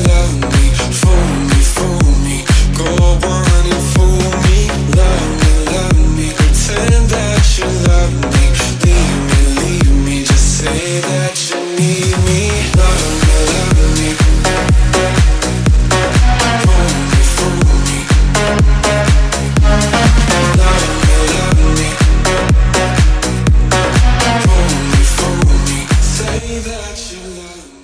love me. Fool me, go on and fool me. Love me, pretend that you love me. Leave me, just say that you need me. Love me, fool me. Love me, fool me. Say that you love me.